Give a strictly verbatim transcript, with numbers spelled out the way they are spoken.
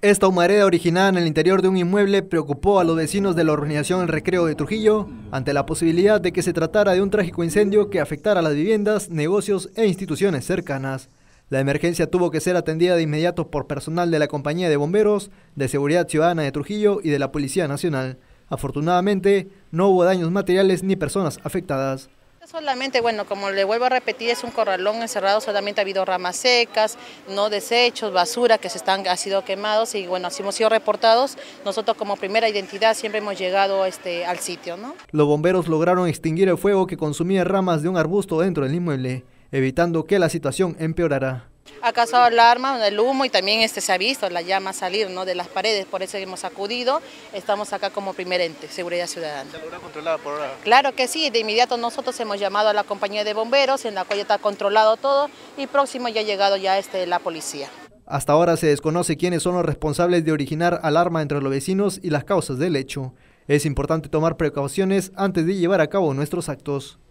Esta humareda originada en el interior de un inmueble preocupó a los vecinos de la organización El Recreo de Trujillo ante la posibilidad de que se tratara de un trágico incendio que afectara a las viviendas, negocios e instituciones cercanas. La emergencia tuvo que ser atendida de inmediato por personal de la Compañía de Bomberos, de Seguridad Ciudadana de Trujillo y de la Policía Nacional. Afortunadamente, no hubo daños materiales ni personas afectadas. Solamente, bueno, como le vuelvo a repetir, es un corralón encerrado, solamente ha habido ramas secas, no desechos, basura que se están, ha sido quemados y bueno, así hemos sido reportados. Nosotros como primera identidad siempre hemos llegado este, al sitio, ¿no? Los bomberos lograron extinguir el fuego que consumía ramas de un arbusto dentro del inmueble, evitando que la situación empeorara. Ha causado alarma, el humo y también este, se ha visto la llama salir, ¿no?, de las paredes, por eso hemos acudido. Estamos acá como primer ente, Seguridad Ciudadana. ¿Se logra controlar por ahora? Claro que sí, de inmediato nosotros hemos llamado a la Compañía de Bomberos, en la cual ya está controlado todo y próximo ya ha llegado ya este, la policía. Hasta ahora se desconoce quiénes son los responsables de originar alarma entre los vecinos y las causas del hecho. Es importante tomar precauciones antes de llevar a cabo nuestros actos.